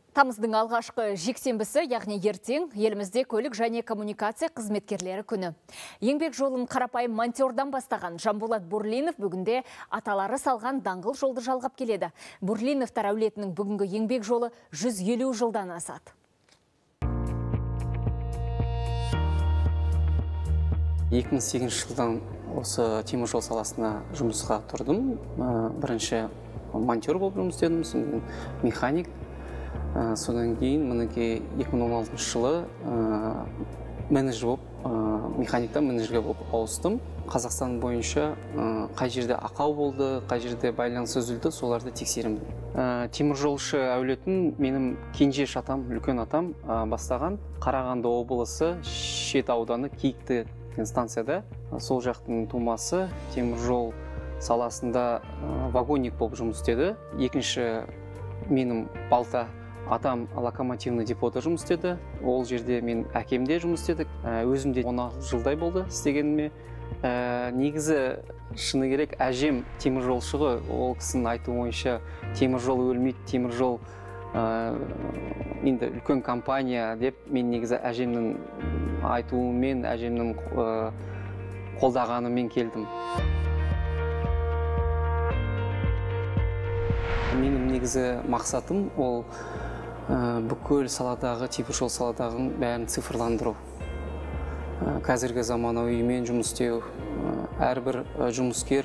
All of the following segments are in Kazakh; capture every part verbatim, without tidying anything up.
Тамыздың алғашқы жексенбісі, яғни ертең, елімізде көлік және коммуникация қызметкерлері күні. Еңбек жолын қарапайым монтердан бастаған Жанболат Бурлинов бүгінде аталары салған даңғыл жолды жалғап келеді. Бурлиновтар әулетінің бүгінгі еңбек жолы жүз елу жылдан асады. екі мың сегізінші жылдан осы теміржол саласына жұмысқа тұрдым. Бірінші монтер болып жұмыс істедім, содан механик. Содан кейін мінекей екі мың он алтыншы жылы менеджер болып, механиктан менеджерге болып ауыстым. Қазақстан бойынша қай жерде ақау болды, қай жерде байланыс үзілді, соларды тексеремін. Теміржолшы әулетін менің кенже атам, үлкен атам бастаған. Қарағанды облысы Шет ауданы Киікті станцияда. Сол жақтың тумасы теміржол саласында вагонник болып жұмыс істеді. Екінші менің балта атам локомотивный депода жұмыс істеді. Ол жерде мен әкемде жұмыс істедік. Өзімде он алты жылдай болды істегеніме. Негізі шыны керек әжем теміржолшығы. Ол кісінің айтуы бойынша теміржол өлмейді, теміржол енді үлкен компания деп, мен негізі әжемнің айтуымен, әжемнің қолдағанымен келдім. Менің негізі мақсатым ол бүкіл саладағы, теміржол саладағы бәрін цифрландыру. Қазіргі заманауимен жұмыс істеу. Әрбір жұмыскер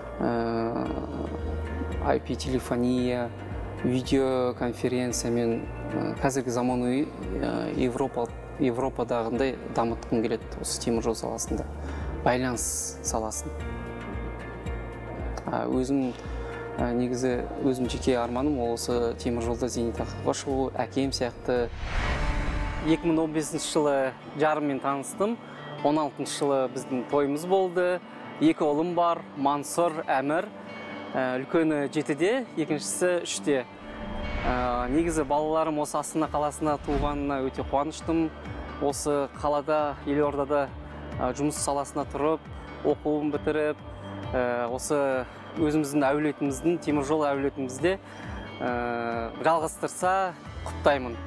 ай пи телефония, видеоконференциямен қазіргі заманауи Европадағындай дамытқым келеді осы теміржол саласында. Байланыс саласын. Өзім негізі өзім жеке арманым осы теміржолда зейнетақыға шығу, әкем сияқты. екі мың он бесінші жылы жарыммен таныстым. он алтыншы жылы біздің тойымыз болды. Екі ұлым бар, Мансұр, Әмір. Үлкені жетіде, екіншісі үште. Негізі балаларым осы Астана қаласына туғанына өте қуаныштым. Осы қалада, Елордада жұмыс саласына тұрып, оқуын бітіріп, осы өзіміздің әулетіміздің, теміржол әулетімізде жалғастырса құптаймын.